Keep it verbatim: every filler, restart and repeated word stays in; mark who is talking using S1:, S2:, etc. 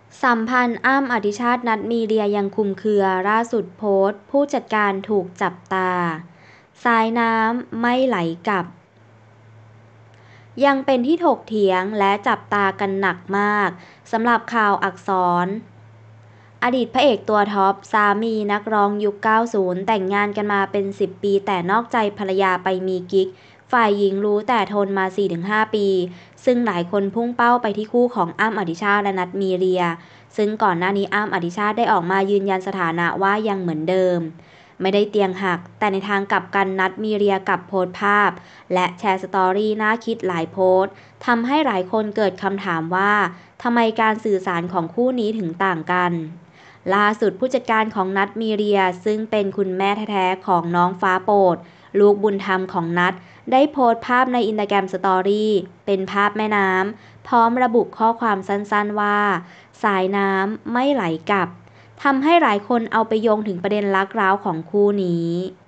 S1: สัมพันธ์อ้ำอธิชาตินัทมีเรียยังคลุมเครือล่าสุดโพสต์ผู้จัดการถูกจับตาสายน้ำไม่ไหลกลับยังเป็นที่ถกเถียงและจับตากันหนักมากสำหรับข่าวอักษรอดีตพระเอกตัวท็อปสามีนักร้องยุค เก้าสิบ แต่งงานกันมาเป็น สิบ ปีแต่นอกใจภรรยาไปมีกิ๊กฝ่ายหญิงรู้แต่ทนมา สี่ถึงห้า ปีซึ่งหลายคนพุ่งเป้าไปที่คู่ของอ้ำอธิชาติและนัทมีเรียซึ่งก่อนหน้านี้อ้ำอธิชาติได้ออกมายืนยันสถานะว่ายังเหมือนเดิมไม่ได้เตียงหักแต่ในทางกลับกันนัทมีเรียกับโพสต์ภาพและแชร์สตอรี่น่าคิดหลายโพสต์ทำให้หลายคนเกิดคำถามว่าทำไมการสื่อสารของคู่นี้ถึงต่างกันล่าสุดผู้จัดการของนัทมีเรียซึ่งเป็นคุณแม่แท้ๆของน้องฟ้าโปรดลูกบุญธรรมของนัทได้โพสต์ภาพในอินสตาแกรมสตอรี่เป็นภาพแม่น้ำพร้อมระบุข้อความสั้นๆว่าสายน้ำไม่ไหลกลับทำให้หลายคนเอาไปโยงถึงประเด็นรักร้าวของคู่นี้